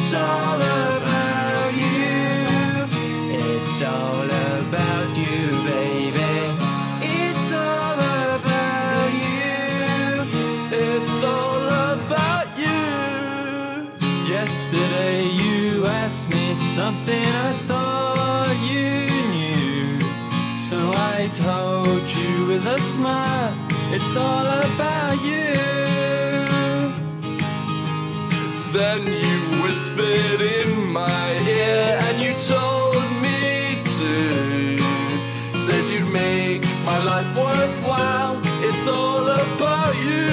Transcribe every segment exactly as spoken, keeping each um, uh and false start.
It's all about you. It's all about you, baby. It's all about you. It's all about you. Yesterday you asked me something I thought you knew, so I told you with a smile, it's all about you. Then you whispered in my ear and you told me to, said you'd make my life worthwhile, it's all about you.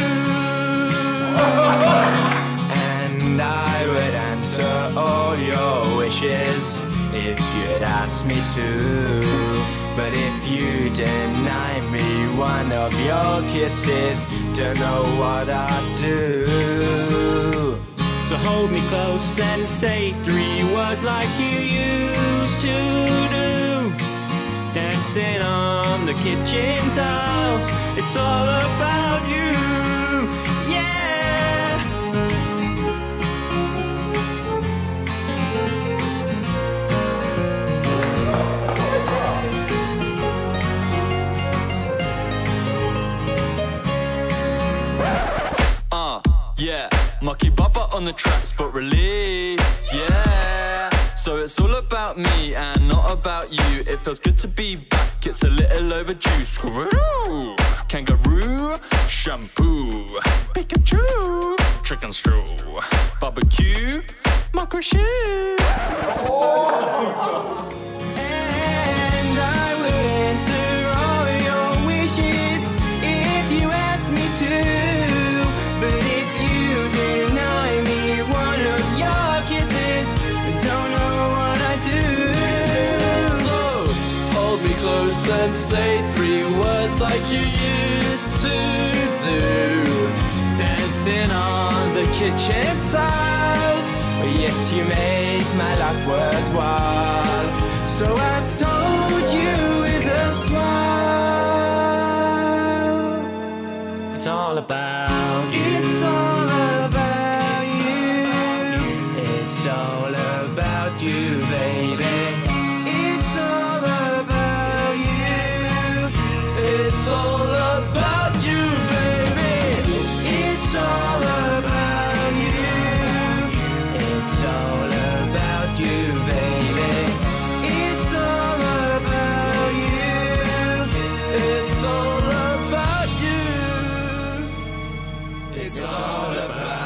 And I would answer all your wishes if you'd ask me to. But if you deny me one of your kisses, don't know what I'd do. So hold me close and say three words like you used to do. Dancing on the kitchen tiles, it's all about you, yeah. Uh, yeah. Mucky Bubba on the tracks, but really, yeah. So it's all about me and not about you. It feels good to be back, it's a little overdue. Screw, kangaroo, shampoo, Pikachu, chicken stew, barbecue, micro shoe. And I will answer all your wishes if you ask me to. But if you deny me one of your kisses, don't know what I do. So hold me close and say three words like you used to do. Dancing on the kitchen tiles, yes, you make my life worthwhile. So I told you with a smile, it's all about you. It's all about you. It's all about you, baby. It's all about you. It's all about you, baby. It's all about you. It's all about you, baby. It's all about you. It's all about you. It's all about